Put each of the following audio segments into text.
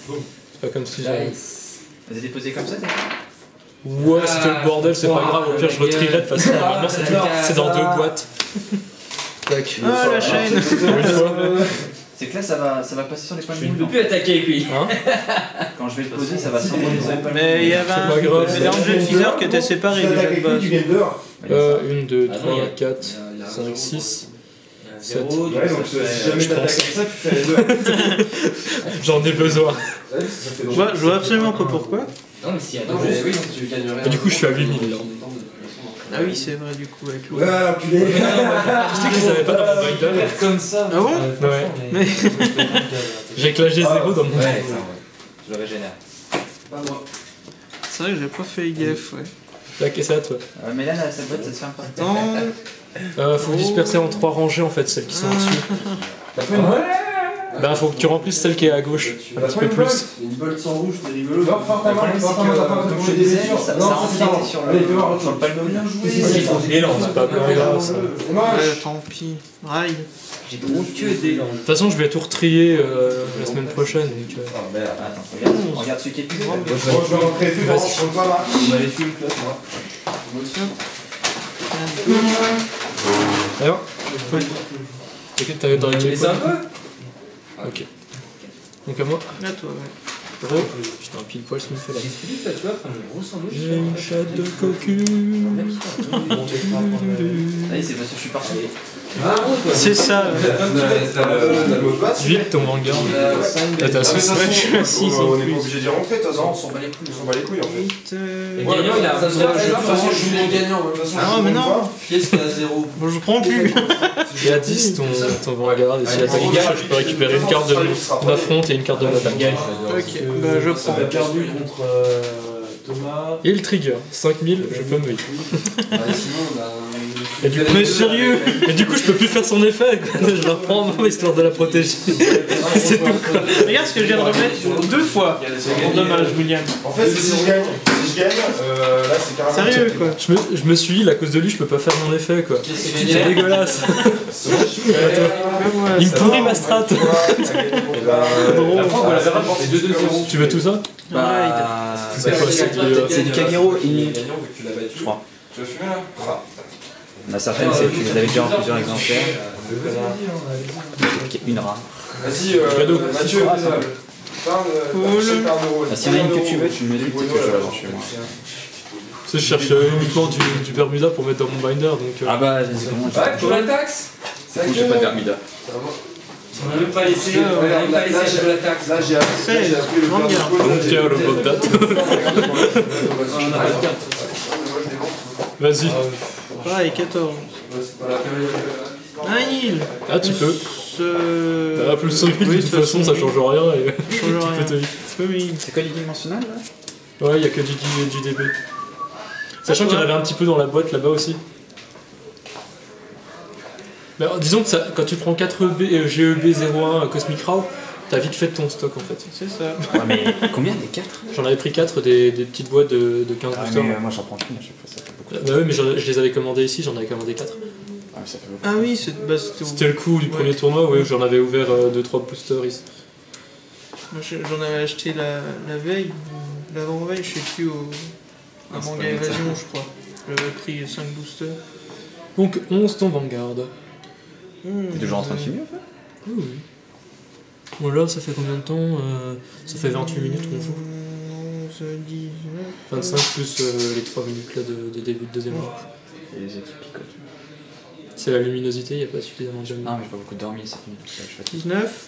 C'est pas comme si j'avais... Vous êtes déposé comme ça, t'as Ouais, c'était le bordel, c'est pas grave, au pire je le trierai de toute façon. Normalement c'est dans 2 boîtes. Tac. Ah, la chaîne. C'est que là, ça va passer sur les points de Je ne moule. peux plus attaquer avec lui. Hein? Quand je vais le poser, ça va s'envoler sur les points de Mais il y avait C'est pas grave. un Angel Teaser qui était séparé déjà de base. Tu gagnes 2 heures. 1, 2, Ah non, 3, il y a- 4, il y a un 5, zéro, 6. Zéro, Ouais, donc si jamais je t'attaques pense. comme ça, tu fais les 2 heures. J'en ai besoin. Ouais, ça fait donc. Je vois absolument pas pourquoi. Non, mais s'il y a Non, danger. mais oui, tu gagnes rien. Et du coup, je suis à 8000 là. Ah oui, c'est vrai, du coup, avec l'eau. Ouais, enculé. Tu sais qu'ils avaient pas dans mon binder. Comme ça. Ah bon? Ouais. Mais- J'ai clagé 0 dans mon Ouais, binder. je le régénère. Pas moi. C'est vrai que j'ai pas fait gaffe, ouais. Là, qu'est-ce que c'est à toi? Mais là, sa boîte, ça se ferme pas. Attends. Faut disperser en 3 rangées en fait, celles qui sont au-dessus. T'as fait une bolt? Bah, faut que tu remplisses celle qui est à gauche. Un petit peu plus. Une bolt sans rouge, c'est rigolo. Non, fort ta main, fort ta main, t'as pas Comme touché je des disais, blessures. ça Non, ça c'est empiétait sur Allez, fais voir. le palme. Bien joué. Et non, c'est pas bien grave ça. De Dommage. Tant pis. Rail. J'ai trop tué des langues. toute façon, je vais tout retrier la semaine prochaine. Donc, Ah merde. Attends, regarde celui qui est plus grand. Moi je vais rentrer plus grand sur toi là. On va aller tuer le classe, moi. Moi aussi. Alors t'aurais Mais c'est un peu. Ok. Donc à moi. À toi, ouais. Oh, putain, pile poil ce qu'il me fait là. J'ai expliqué ça, tu vois, prendre une grosse sandwich. J'ai une chatte de cocu. Allez, c'est parce que je suis parti. Ah, gros, toi. C'est ça. T'as le mot de passe. Vite ton Vanguard. Là, t'as Ah, mais six. ça se Ouais, je suis trouve, assis, on c'est est plus. pas obligé d'y rentrer de toute façon. Non, on s'en bat les couilles. On s'en bat les couilles en fait. Vite, Le gagnant, il a un Ça se trouve, de toute façon, je suis mon gagnant. Ah, mais non. Pièce qui est à 0. Bon, je prends plus. Et à 10 ton Vanguard. Et si l'attaque gauche, je peux récupérer une carte de mon affront et une carte de mon attaque. Ok, bah je prends. On a perdu contre Thomas. Et le trigger, 5000, je peux me vivre. Sinon, on a. Et du coup, Mais sérieux? Et du coup, je peux plus faire son effet, quoi. Je la reprends histoire de la protéger. C'est tout, quoi. Regarde ce que je viens de remettre 2 fois. Bon, dommage, William. En fait, si je gagne, là c'est carrément. Sérieux, quoi. Je me suis dit, à cause de lui, je peux pas faire mon effet, quoi. C'est dégueulasse. Il me pourrit ma strat. Tu veux tout ça? Bah, C'est quoi? c'est du Kagero Ini. Je crois. Tu vas fumer là? Il y en a certaines, c'est que vous avez déjà en plusieurs exemplaires. Une rare. Vas-y, Mathieu, parle de d'euros. Ah, s'il y en a une que tu veux, tu me dis, peut-être que je la vends chez moi. Tu sais, je cherche uniquement du Bermuda pour mettre dans mon binder, donc... Ah bah, c'est comment Ouais, pour la taxe. Du coup, j'ai pas de Bermuda. On n'a même pas laissé de la taxe. Là, j'ai appris le Vanguard. Donc tiens, le Bobdat. On n'a pas de carte. Vas-y. Pareil, 14. Un heal. Ah, tu peux. Ce... Ah, plus 5000, de Oui, toute façon, ça change rien. Et... change tu rien. peux te vivre. Oui. C'est quoi l'edimensionnel là? Ouais, il y a que du DB. Sachant qu'il y en avait un petit peu dans la boîte là-bas aussi. Mais disons que ça, quand tu prends 4 GEB01 Cosmic Raw, t'as vite fait ton stock en fait. C'est ça. Ouais, mais combien des 4? J'en avais pris 4 des petites boîtes de 15 boosters. Moi j'en prends qu'une à chaque fois, ça fait beaucoup. Bah ouais, mais je les avais commandées ici, j'en avais commandé 4. Ah, mais ça fait beaucoup. Ah oui, c'était C'était le coup du premier tournoi, ouais, où j'en avais ouvert 2-3 boosters ici. Moi, j'en avais acheté la veille, l'avant-veille, je sais plus, à Manga Évasion, je crois. J'avais pris 5 boosters. Donc 11 ton Vanguard. T'es toujours en train de filmer en fait? Oui, oui. Bon là, ça fait combien de temps Ça fait 28 minutes qu'on joue. 11, 19... 25 plus les 3 minutes là de début de deuxième manche. Et les équipes picotent. C'est la luminosité, il n'y a pas suffisamment de Non, mais j'ai pas beaucoup dormi cette nuit, je suis fatigué. 19.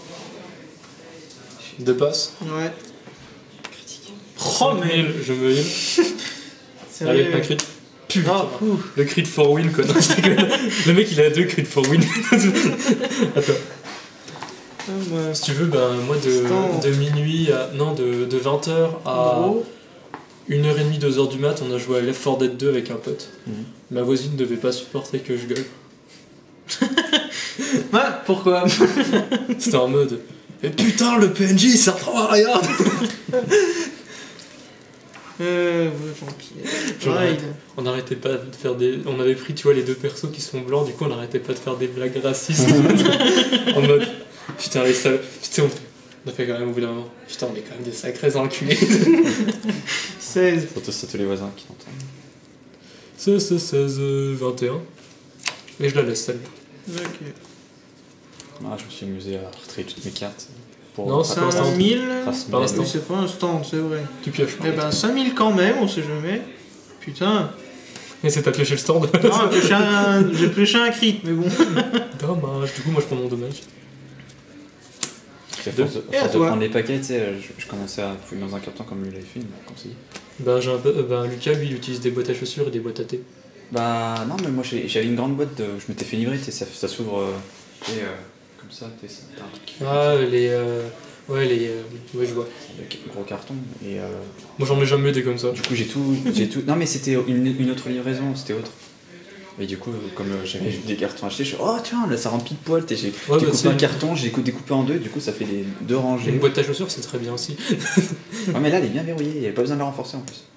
De passe. Ouais. Oh mais je me heal. Allez, un crit. Putain, le crit for win quoi. Non, je déconne. Le mec il a 2 crits for win. Attends. Si tu veux, ben moi de minuit à. Non, de 20h à 1h30, 2h du mat, on a joué à Left 4 Dead 2 avec un pote. Ma voisine ne devait pas supporter que je gueule. Ouais, pourquoi? C'était en mode. Mais putain, le PNJ il sert trop à rien! Ouais, tant pis. Ride. On n'arrêtait pas de faire des. On avait pris, tu vois, les 2 persos qui sont blancs, du coup on n'arrêtait pas de faire des blagues racistes. En mode. Putain, les salauds. Putain, On a fait quand même au bout d'un moment. Putain, on est quand même des sacrés enculés. 16. C'est tous les voisins qui t'entendent. 16, 21. Et je la laisse celle-là. Ok. Ah, je me suis amusé à retraiter toutes mes cartes. Non, c'est un 5000. Par l'instant. Oui, c'est pas un stand, c'est vrai. Tu pioches. Eh ben 5000 quand même, on sait jamais. Putain. Et c'est t'as pioché le stand. Non, j'ai pioché un crit, mais bon. Dommage. Du coup, moi je prends mon dommage. À force de Et à toi. prendre les paquets, tu sais, je commençais à fouiller dans un carton comme lui l'avait fait, il m'a conseillé. Ben, j'ai un peu, Lucas, lui, il utilise des boîtes à chaussures et des boîtes à thé. Bah non, mais moi j'avais une grande boîte, je m'étais fait livrer, tu sais, ça s'ouvre comme ça, tu sais, t'as un truc qui fait Ah, ouais, je vois. le gros carton. Et Moi j'en ai jamais des comme ça. du coup j'ai tout. Non mais c'était une autre livraison, c'était autre. Et du coup, comme j'avais des cartons achetés, je suis oh tiens, là ça remplit de poils, j'ai découpé un carton, j'ai découpé en deux, du coup ça fait les deux rangées. Une boîte à chaussures c'est très bien aussi. Ouais mais là elle est bien verrouillée, il n'y avait pas besoin de la renforcer en plus.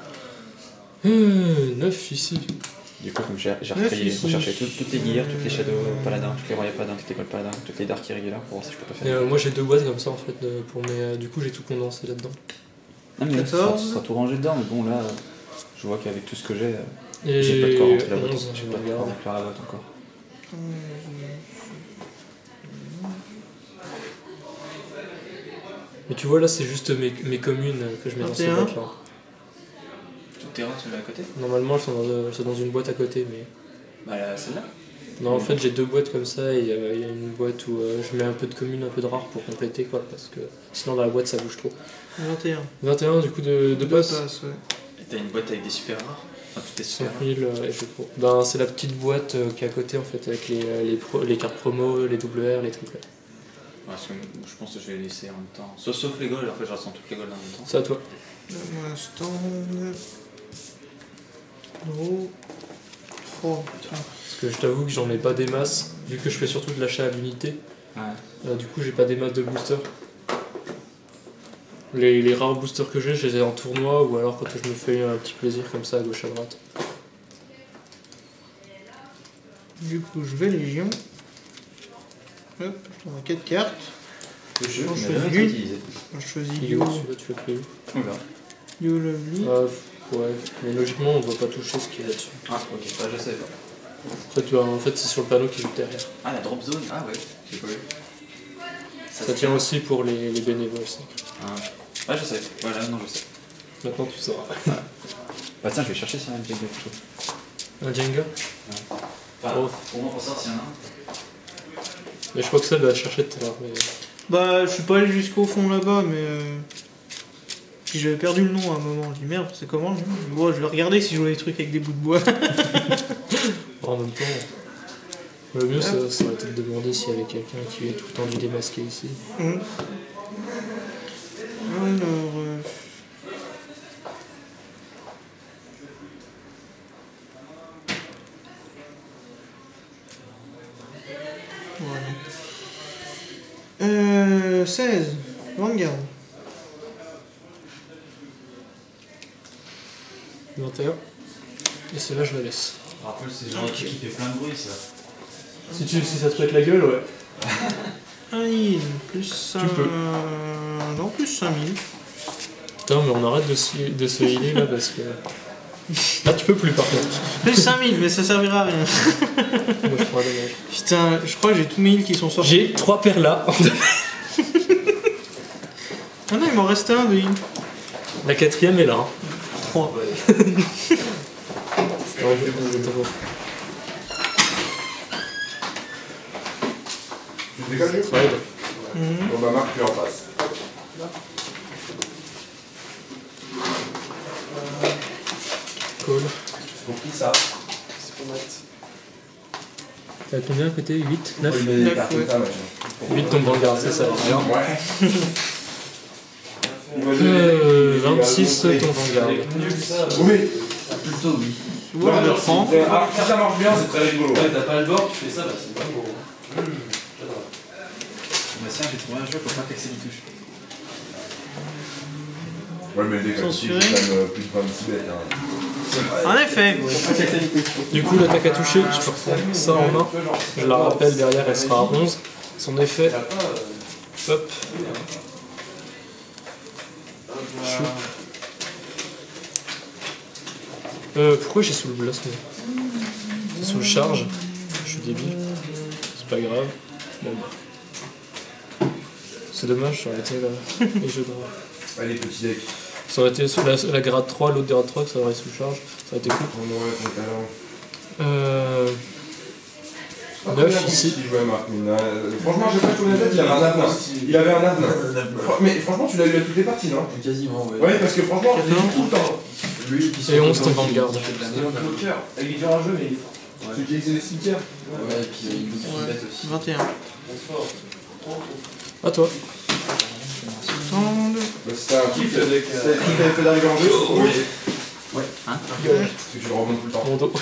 9 ici. Du coup comme j'ai recherché toutes les gears, toutes les shadow paladins, toutes les royal paladins, toutes les gold paladins, toutes les dark irrégulières pour voir si je peux pas faire. Moi j'ai 2 boîtes comme ça en fait pour mes. Du coup j'ai tout condensé là-dedans. Non mais là, ce sera tout rangé dedans, mais bon là, je vois qu'avec tout ce que j'ai Et pas de quoi rentrer la boîte, 11, j'ai pas de quoi remplir la boîte encore. Mais tu vois là c'est juste mes communes que je mets dans ces 21. boîtes là. Toutes tes rares, tu mets à côté. Normalement elles sont dans une boîte à côté mais. Bah là, celle-là. Non en fait j'ai 2 boîtes comme ça et il y a une boîte où je mets un peu de communes, un peu de rare pour compléter quoi parce que sinon dans la boîte ça bouge trop. 21. 21 du coup de passe. Ouais. Et t'as une boîte avec des super rares. Enfin, toutes tes super rares. 5000 et je crois. Ben, c'est la petite boîte qui est à côté en fait avec les cartes promo, les double R, les triple R. Parce que je pense que je vais les laisser en même temps. Sauf les golds, en fait je ressens toutes les golds en même temps. C'est à toi. Donne-moi un stand. Gros. Oh, putain. Parce que je t'avoue que j'en ai pas des masses, vu que je fais surtout de l'achat à l'unité. Ouais. Du coup j'ai pas des masses de boosters. Les rares boosters que j'ai, je les ai en tournoi ou alors quand je me fais un petit plaisir comme ça à gauche à droite. Du coup, je vais Légion. Hop, on a 4 cartes. Le jeu, Non, je mais fais jamais une. utilisé. Moi, je choisis Il est où Yo. celui-là, tu l'as pris où? On verra. Yo Lovely. Ouais, mais logiquement on doit pas toucher ce qu'il y a là-dessus. Ah ok, bah je savais pas. Après, tu vois, en fait c'est sur le panneau qui est juste derrière. Ah la drop zone, ah ouais, j'ai pas vu. Ça tient aussi pour les bénévoles. Ça. Ah je sais, voilà, non je sais. Maintenant tu sauras. Bah tiens, je vais chercher sur un Jenga plutôt. Un Jenga? Enfin, Oh. au moins pour ça, s'il y en a un. Mais je crois que ça va chercher tout à l'heure. Mais... Bah, je suis pas allé jusqu'au fond là-bas, mais. Puis j'avais perdu le nom à un moment. Je dis merde, c'est comment le nom? Bon, je vais regarder si je vois des trucs avec des bouts de bois. En même temps, le mieux ça aurait été de demander s'il y avait quelqu'un qui est tout le temps du démasqué ici. Alors. Voilà. 16. Vanguard. 21. Et celle-là, je la laisse. Rappel, c'est genre qui fait plein de bruit ça. Si ça te pète la gueule, ouais. Aïe, plus 5. Tu peux. Non, plus 5000. Putain, mais on arrête de se healer là parce que. Là, tu peux plus par contre. Plus 5000, mais ça servira à rien. Moi, je crois dommage. Putain, je crois que j'ai tous mes heals qui sont sortis. J'ai 3 paires là. Ah non, il m'en reste un de heal. La 4ème est là. Hein. 3. Tu décolles mieux? Bon bah Marc, tu en passes. Cool. J'ai compris ça. C'est pour mettre. T'as combien à côté? 8? 9? Il met des cartes comme ça, machin. 8 ton Vanguard, c'est ça. Ouais. 26 ton Vanguard. Oui. Plutôt oui. Tu vois, je le reprends. Ah, si ça marche bien, c'est très rigolo. Ouais, t'as pas le bord, tu fais ça, bah c'est pas beau. Bah tiens, j'ai trouvé un jeu pour pas taxer les touches. Ouais, mais les gars, c'est quand même plus 26 bêtes. Hein. En effet. Du coup, l'attaque à toucher, je prends ça en main. Je la rappelle, derrière elle sera à 11. Son effet, hop, Pourquoi j'ai sous le blast moi? C'est sous le charge. Je suis débile. C'est pas grave. Bon bah. C'est dommage, ça aurait été les jeux de... Allez, petit deck. Ça aurait été sous la grade 3, l'autre grade 3, que ça aurait été sous le charge. Ça aurait été cool. Oh non, ouais, ton talent. 9 ici. Franchement, j'ai pas tout la tête, il avait un avenant. Il avait un avenant. Mais franchement, tu l'as eu à toutes les parties, non? Quasiment, ouais. Ouais, parce que franchement, tout le temps. Lui qui Et 11 ton Vanguard. Il est dur à jeu, mais il est fort. Celui qui a les stickers. Ouais, et puis il nous bête aussi. 21. À toi. C'était un kiff, t'avais fait d'arriver en jeu. Ouais. Hein? Parce que tu le remontes tout le temps. Mon dos.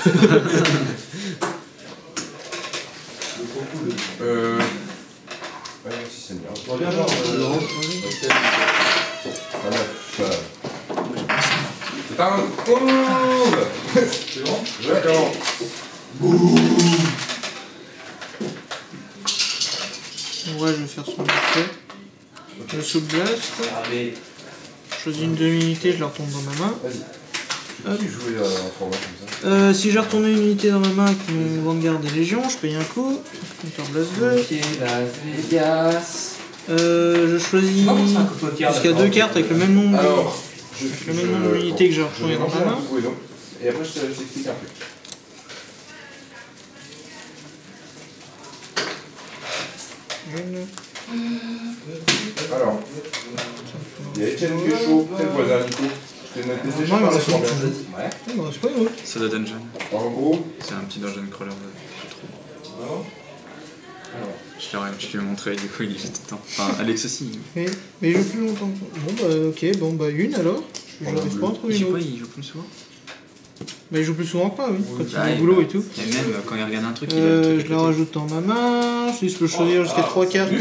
Ouais, si c'est bien. On revient genre. C'est un 11. C'est bon? D'accord. Ouais, je vais faire son effet. Je sous blast. Je choisis une demi-unité, je la retourne dans ma main. Vas-y. Tu jouais en format comme ça. Si j'ai retourné une unité dans ma main avec mon Vanguard des Légions, je paye un coup. Counter blast 2. Ok, Las Vegas. Je choisis jusqu'à 2 cartes avec le même nombre de... Alors, le même nombre d'unités que j'ai retourné dans ma main. Et après, je t'explique un peu. Alors, il y a Etienne qui est chaud, c'est le voisin Nico. Je t'ai noté déjà par la soirée. C'est pas une autre. C'est le dungeon. En gros, C'est un petit dungeon crawler de trop. Je lui ai montré, du coup il y est tout le temps. Enfin, Alex aussi. Mais il joue plus longtemps. Bon bah ok, bon bah une alors. J'arrive pas à en trouver Il une joue autre. pas, il joue plus souvent. Bah il joue plus souvent que moi, oui. Quand il Bah, est au boulot et tout. Et même quand il regarde un truc, il a le truc Je la rajoute dans ma main. Je peux choisir jusqu'à 3 cartes.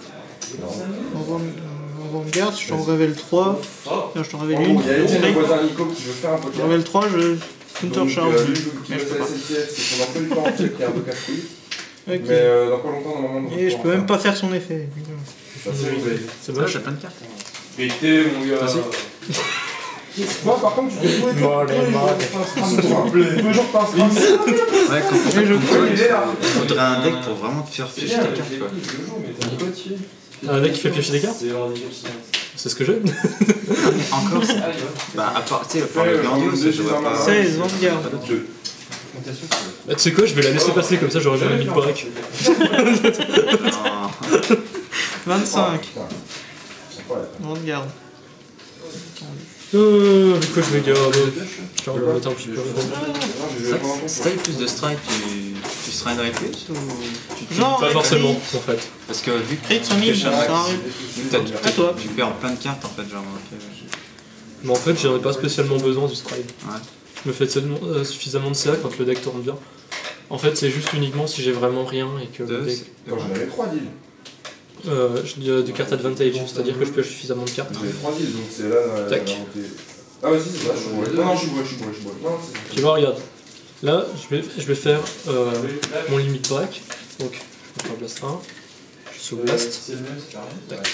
En Vanguard, je t'en révèle 3. Là, je t'en révèle en une. gros, il y a Etienne, le voisin Nico, qui veut faire un Je poker. révèle 3, je counter charge. Lui, qui veut la SNCF, c'est son emploi du temps qui est un peu casse-couille. Ok. Mais dans pas longtemps, normalement, Et je peux même pas faire son effet. Ça, c'est réglé. C'est Ouais, moche. j'ai plein de cartes. Pété, mon gars. Moi, par contre, je vais jouer toujours pas un Ouais, quand Et je il faudrait un deck pour vraiment te faire piocher tes cartes, quoi. Un mec qui fait piocher des cartes? C'est ce que j'aime. Encore ça. Bah, à part, tu sais, par le grandiose, je vois pas. 16, Vanguard. Bah, tu sais quoi, je vais la laisser passer comme ça, j'aurais jamais mis de break. Non. 25, Vanguard. Avec quoi je vais garder? Je vais remettre un petit peu. Si t'avais plus de strike, tu striderais plus ou tu Non, Pas forcément, en fait. Parce que vu que Crit 100 000, ça arrive. À toi. tu perds plein de cartes en fait, genre. Mais en fait, j'en ai pas spécialement besoin du stride. Ouais. Je me fais suffisamment de CA quand le deck tourne bien. En fait, c'est juste uniquement si j'ai vraiment rien et que le deck... J'en avais 3 deals. Je dis du carte advantage, c'est-à-dire que je pioche suffisamment de cartes. J'en avais 3 deals, donc c'est là. Tac. Ah, vas-y, c'est ça, je suis bourré. Non, je suis bourré. Non, c'est. Tu vois, regarde. Là, je vais faire mon limit break. Donc, je vais faire blast 1. Je sous blast. Tac.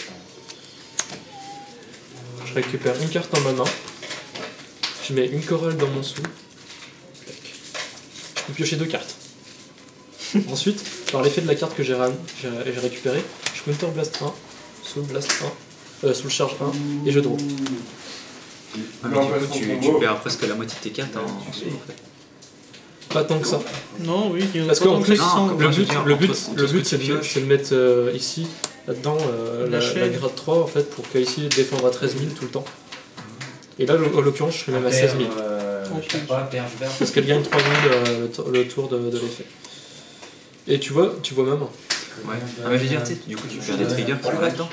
Je récupère une carte dans ma main. Je mets une chorale dans mon sou. Tac. Je peux piocher 2 cartes. Ensuite, par l'effet de la carte que j'ai récupérée, je counter blast 1, sous blast 1, sous le charge 1, et je draw. Ah, mais du coup, tu perds presque la moitié de tes cartes en sous en fait. Pas tant que ça. Non, oui, il y en a Parce pas qu'en tant que plus, ça qui sont- le but c'est de mettre ici, là-dedans, La la chaîne. grade 3 en fait, pour qu'ici défendre à 13 000 tout le temps. Et là, en l'occurrence, je suis même à 16 000. Parce qu'elle gagne 3 000 le tour de l'effet. Et tu vois même. Ouais. Ah, mais je veux dire, tu sais, du coup, tu perds des triggers qui vont là-dedans.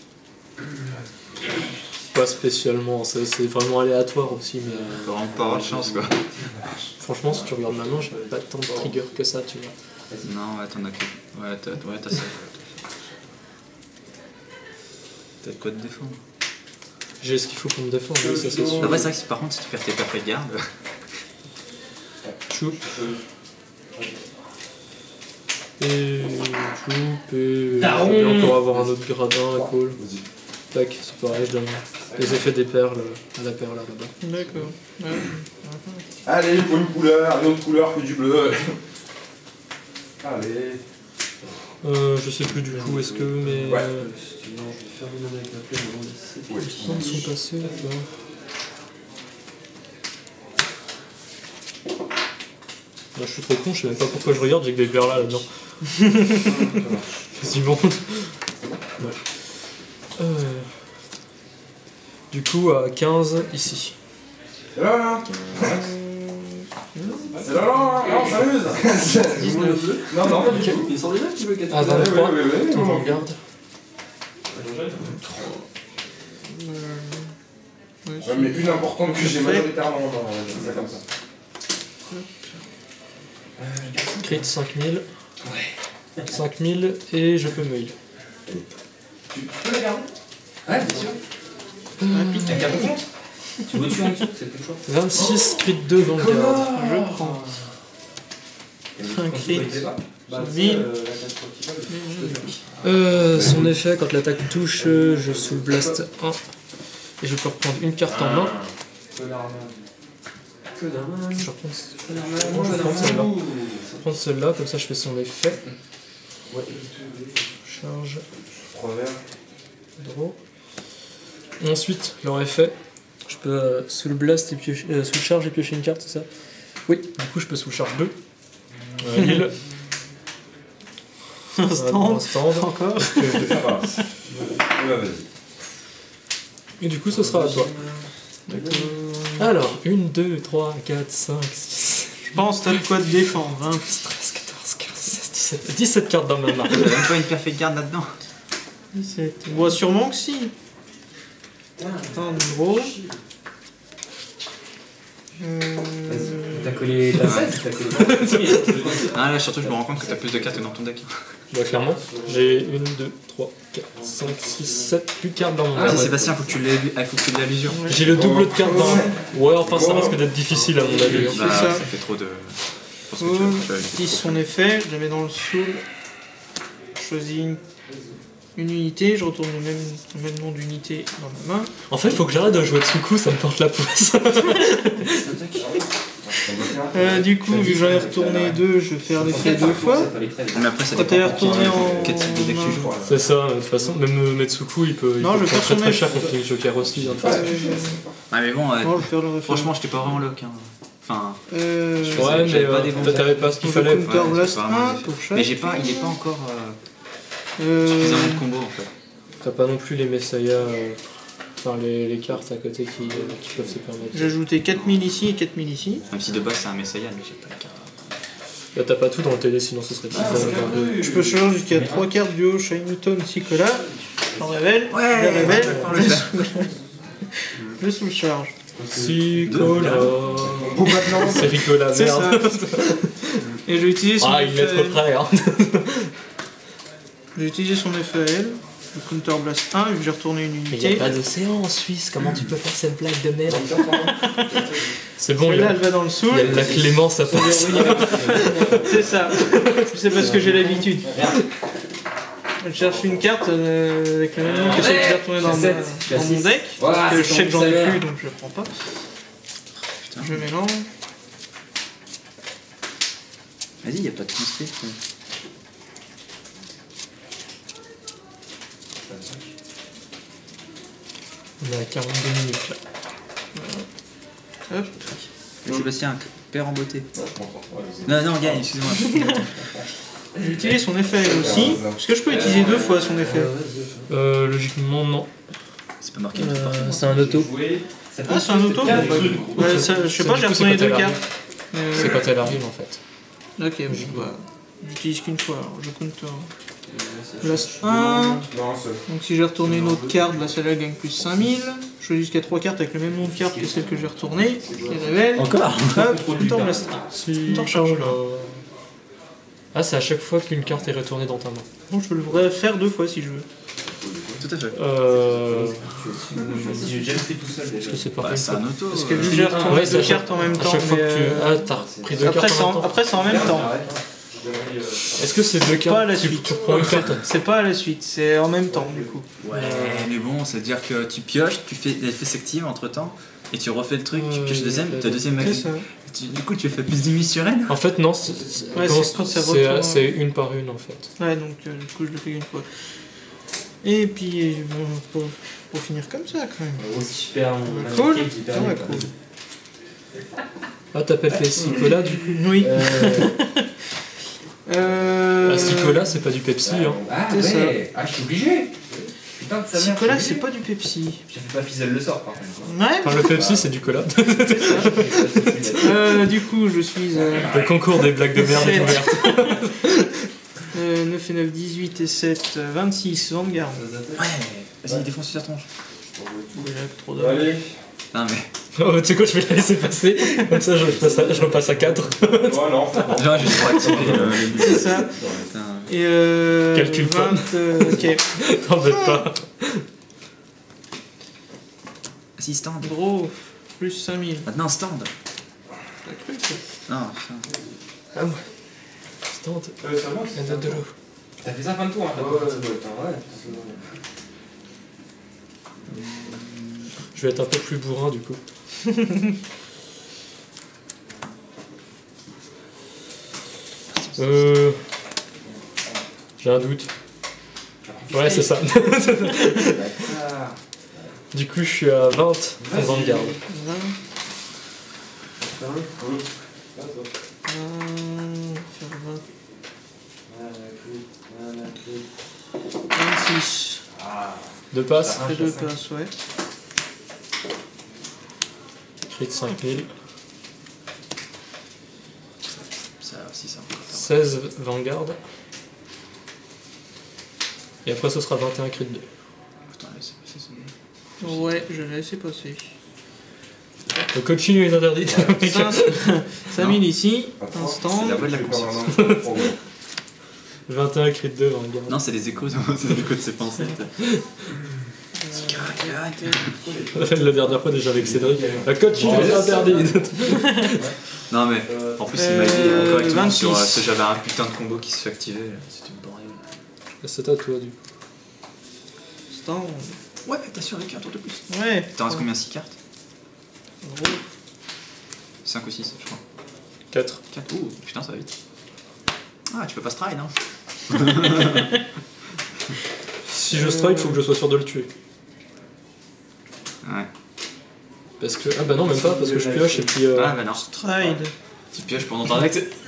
Pas spécialement, c'est vraiment aléatoire aussi, mais Faut vraiment pas avoir de chance, quoi. franchement, si tu regardes ma main, j'avais pas tant de triggers que ça, tu vois. Non, ouais, t'en as que. Ouais, t'as ça. T'as de quoi te défendre. J'ai ce qu'il faut pour me défendre, oui, ça c'est sûr. Après, c'est vrai que par contre, si tu perds tes perfect garde. Choup. Et choup et... Daron. Et encore avoir un autre gradin, cool. Tac, c'est pareil, je donne les effets des perles à la perle là-bas. D'accord. Ouais. Allez, pour une couleur, une autre couleur que du bleu. Allez. Je sais plus du coup, est-ce que mes... Ouais. Sinon, je vais faire une avec la plaie, on va laisser. Oui. Les temps sont passés ou pas? Bah, je suis trop con, je sais même pas pourquoi je regarde, j'ai que des perles là-dedans. Quasiment. Ouais. Du coup, à 15 ici. C'est là, là. C'est là, là, on s'amuse. 19. Non, non, pas du tout. Il sort déjà que tu veux 4. Ah, 23, oui, attends, non. je regarde. Ouais, mais une importante que j'ai majoritairement dans ça comme ça. Crit 5000. 5000 et je peux mail. Tu peux la garder? Ouais, bien sûr. La carte compte? Tu veux tuer en dessous, c'est plus chaud. 26, crit 2 dans le garde. Je prends. Un crit. Bah, 1000. Son effet, quand l'attaque touche, je soul blast 1. Et je peux reprendre une carte en main. Que d'armes. Je reprends celle-là. Je prends celle-là, comme ça je fais son effet. Charge. Draw. Et ensuite, leur effet, je peux soul blast et piocher, soul charge et piocher une carte, c'est ça? Oui, du coup je peux soul charge 2. Heal. Un stand. Encore. Ça va. Vas-y. Et du coup ce sera à toi. Alors, 1, 2, 3, 4, 5, 6, Je pense que t'as de quoi te défendre. Hein. 13, 14, 15, 16, 17. 17 cartes dans ma main. T'as même pas une perfect card là-dedans. 17. Bon, sûrement que si. Attends, gros. T'as collé ta 16, t'as collé ta Ah là, surtout, je me rends compte que t'as plus de cartes que dans ton deck. Bah clairement, j'ai 1, 2, 3, 4, 5, 6, 7, 8 cartes dans mon Ah, deck. Sébastien, faut que tu l'aies l'illusion. J'ai le double de cartes dans... Ouais, enfin ça risque d'être difficile à mon avis. C'est Bah, ça. ça fait trop de... Je pense que tu vas Utilise son effet, je la mets dans le soul. Je choisis une unité, je retourne le même nom d'unité dans ma main. En fait, faut que j'arrête de jouer Tsuku, ça me porte la poisse. Du coup, vu que j'en ai retourné 2, je vais faire l'effet 2 fois. Mais après, ça Quand dépend elle est retournée en... quel type de deck tu joues. C'est ça, de toute façon, même Metsuku, il peut Non, je vais prendre faire très son très effet. cher contre les Jokers aussi. Hein, de toute façon. Ah, mais bon, Non, je vais faire le référent. franchement, j'étais pas vraiment lock. Hein. Enfin, Ouais, j'avais mais pas des bons toi t'avais pas ce qu'il fallait. Counter Ouais, Blast c'est pas vraiment 1 des pour chaque. mais il est pas encore suffisamment de combo en fait. T'as pas non plus les Messiah, enfin les cartes à côté qui peuvent se permettre. J'ai ajouté 4000 ici et 4000 ici. Même si de base c'est un Messiah, mais j'ai pas de carte. Là t'as pas tout dans le télé, sinon ce serait plus Je peux changer jusqu'à 3 cartes du haut Shiny Tone Cicola. J'en révèle. Je les révèle. Je sous charge. Ricola. C'est Ricola, C'est ça. merde. Et je vais utiliser son Ah, il effet. est trop près, hein. J'ai utilisé son effet à elle. Le Counter Blast 1, vu que j'ai retourné une Mais y'a unité. pas d'océan en Suisse, comment tu peux faire cette blague de merde? C'est bon, il y Celle-là, a elle va dans le soul. la clémence à passe. C'est ça. C'est parce que j'ai l'habitude. Je cherche une carte avec le même nom que celle que j'ai retournée dans mon deck. Parce que je sais que j'en ai plus, donc je ne prends pas. Je mélange. Vas-y, y a pas de transfert. On est à 42 minutes là. Hop. Sébastien, père en beauté. Non, non, gagne, excuse-moi. J'ai utilisé son effet elle aussi. Est-ce que je peux utiliser 2 fois son effet? Logiquement, non. C'est pas marqué nulle part. C'est un auto. Ah, c'est un auto? Ouais, ça, je sais pas, j'ai retourné 2 cartes. C'est quand elle arrive en fait. Ok, bah, j'utilise qu'une fois. Alors, je compte Blast 1. Donc si j'ai retourné une autre carte, là celle-là gagne plus 5000. Je choisis jusqu'à 3 cartes avec le même nom de carte que celle que j'ai retournée. Je les révèle. Encore? Hop, Counter Blast 1. Si. Counter charge. Ah, c'est à chaque fois qu'une carte est retournée dans ta main. Donc je peux le faire 2 fois si je veux. Tout à fait. J'ai déjà fait tout seul Est-ce déjà. que c'est pas Bah, c'est un auto. Parce que vu que j'ai retourné ouais, 2 c'est à chaque- cartes en même à temps. chaque fois mais, que tu. Ah, t'as repris 2 cartes en même temps. Après c'est en même temps. Est-ce que c'est deux cartes? Pas à la suite. Tu prends une carte. C'est pas à la suite, c'est en même temps du coup. Ouais, mais bon, ça veut dire que tu pioches, tu fais l'effet s'active entre temps, et tu refais le truc, tu pioches deuxième, t'as deuxième C'est magie. ça. Du coup, tu fais plus de sur elle. En fait, non, Ouais, c'est quand ça retourne. c'est une par une en fait. Ouais, donc du coup je le fais une fois. Et puis bon, pour finir comme ça quand même. En gros, si je perds mon Cool. mannequin, tu perds, Ouais, quoi. cool. Ah, t'appelles Pepsi-Cola du coup? Oui. Ah, Cicola, c'est pas du Pepsi. Hein. Ah C'est ouais, ah je suis obligé. Putain de sa mère. Cicola, c'est pas du Pepsi. Je fais pas Fizzle le sort par contre. Ouais. Enfin, le Pepsi, c'est du cola. Du coup, je suis Le concours des blagues de merde est 7. ouvert. 9 et 9, 18 et 7, 26, Vanguard. Ouais, vas-y, défonce sur ta tronche. Déjà trop d'or. Allez. Non, mais. Oh, tu sais quoi, je vais la laisser passer. Comme ça, je repasse à 4. Ouais, non, faut pas. Genre, j'ai trop activé le C'est ça. Putain. Et Calcule pas. 20, ok. T'embête pas. Vas-y, stand. Gros, plus 5000. Maintenant, stand. T'as cru quoi? Non, putain. Ah ouais. Stand. Ça va, Un autre de l'eau. T'as fait 50 tours, hein, t'as Ouais, pas fait ça. ouais. Je vais être un peu plus bourrin du coup. J'ai un doute. Ouais, c'est ça. Du coup, je suis à 20 en Vanguard. 20. Hein? Faire 20. 26. Deux passes. Ça fait 2 passes, ouais. Crit 5000. Ça aussi, ça. 16 Vanguard. Et après, ce sera 21 crit 2. Putain, laisse passer ça. Ouais, je l'ai laissé passer. Le coaching est interdit. 5000 ici, un C'est stand. la voix de la conscience. 21 crit 2 Vanguard. Non, c'est les échos, c'est l'écho de ses pensées. La dernière fois déjà avec Cédric. La coaching est interdite. Non, mais en plus, il m'a dit correctement 26. sur que j'avais un putain de combo qui se fait activer. C'était une bordel. C'est à toi du coup. Stand. Ouais, t'as survécu un tour de plus. Ouais. T'en restes combien? 6 cartes? Gros. 5 ou 6, je crois. 4. 4. Ouh, putain, ça va vite. Ah, tu peux pas stride, hein. Si je strike, faut que je sois sûr de le tuer. Ouais. Parce que. Ah bah non, même pas, parce que je pioche et puis. Ah, bah non. Stride. Tu pioches pendant ton deck, c'est.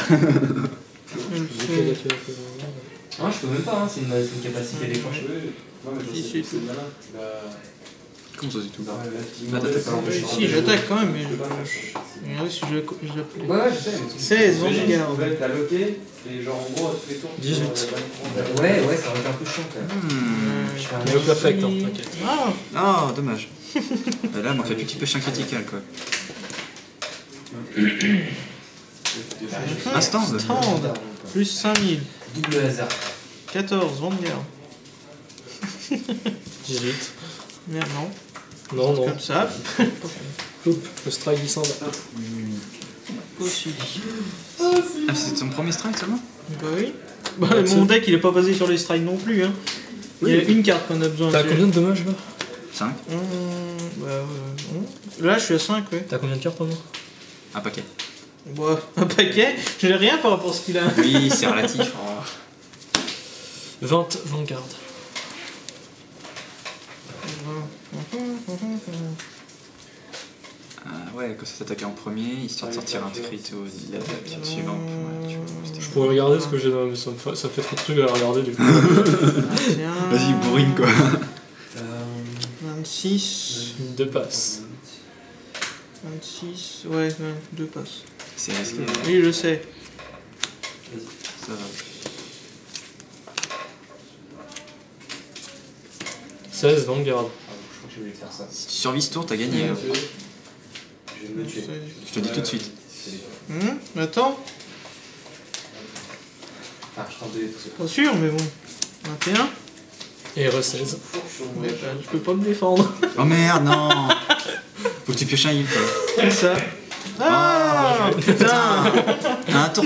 Ah, je peux même pas, hein, c'est une capacité déclenchée. Si, c'est tout. Comment ça, du tout? Ah, t'attaques pas l'empêcher. Si, j'attaque quand même, mais regardez si je l'appelais. Ouais, je sais. 16, Vanguard. T'as loqué, et genre en gros, tous les tours. 18. Ouais, ça va être un peu chiant quand même. Je fais un Mais au perfect, hein, t'inquiète. Ah, Oh, dommage. Là, il manquerait plus petit peu chien critical, quoi. Un stand. stand. Plus 5000. Double hasard. 14, Vanguard. 18. Merde, non. Non, non. Comme ça. Hop, le strike il s'en va. Aussi. Ah, c'est ton premier strike seulement? Bah oui. Bah, mon deck il est pas basé sur les strikes non plus. Hein. Il y a une carte qu'on a besoin. T'as combien de dommages là? 5. Là je suis à 5, ouais. T'as combien de cartes pour moi? Un paquet. Bah, un paquet, j'ai rien par rapport à ce qu'il a. Oui, c'est relatif. 20 Vanguard. Ah ouais, quand ça t'attaque en premier, histoire de sortir un crit au l'attaque suivant. Ouais, tu vois, c'était- Je pourrais regarder ce que j'ai dans mais ça fait trop de trucs à regarder du coup. Vas-y, bourrine quoi. 26. 2 passes. 26. Ouais, 2 passes. C'est risqué. Oui, je sais. Ça va. 16 Vanguard. Je crois que je vais faire ça. Si tu survis ce tour, t'as gagné. Je vais me tuer. Je te dis tout de suite. Attends, Ah, je tentais tout ça. pas sûr, mais bon. 21. Et R16. Mais bah, je peux pas me défendre. Oh merde, non. Faut que tu pioches un heal quoi. C'est ça. Ah, putain. Un tour